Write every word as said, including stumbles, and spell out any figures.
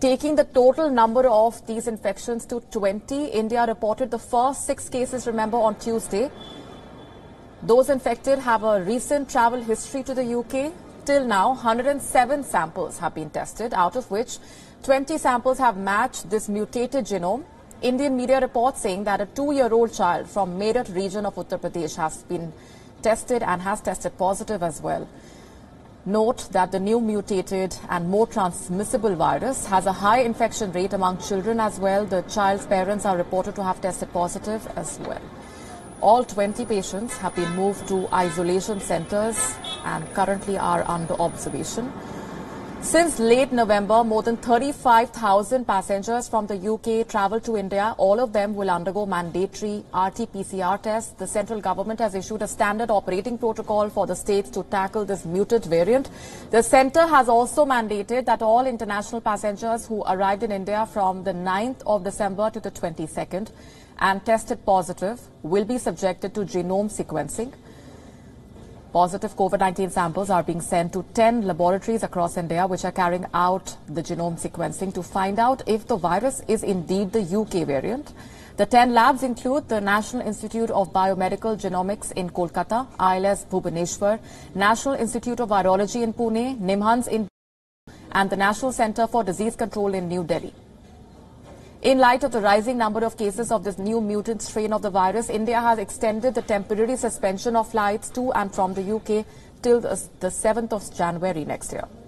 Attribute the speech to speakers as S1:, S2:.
S1: taking the total number of these infections to twenty. India reported the first six cases, remember, on Tuesday. Those infected have a recent travel history to the U K. Till now, one hundred seven samples have been tested, out of which twenty samples have matched this mutated genome. Indian media reports saying that a two-year-old child from Meerut region of Uttar Pradesh has been tested and has tested positive as well. Note that the new mutated and more transmissible virus has a high infection rate among children as well. The child's parents are reported to have tested positive as well. All twenty patients have been moved to isolation centers and currently are under observation. Since late November, more than thirty-five thousand passengers from the U K travelled to India. All of them will undergo mandatory R T P C R tests. The central government has issued a standard operating protocol for the states to tackle this mutant variant. The centre has also mandated that all international passengers who arrived in India from the ninth of December to the twenty-second and tested positive will be subjected to genome sequencing. Positive COVID nineteen samples are being sent to ten laboratories across India, which are carrying out the genome sequencing to find out if the virus is indeed the U K variant. The ten labs include the National Institute of Biomedical Genomics in Kolkata, I L S Bhubaneswar, National Institute of Virology in Pune, Nimhans in and the National Centre for Disease Control in New Delhi. In light of the rising number of cases of this new mutant strain of the virus, India has extended the temporary suspension of flights to and from the U K till the seventh of January next year.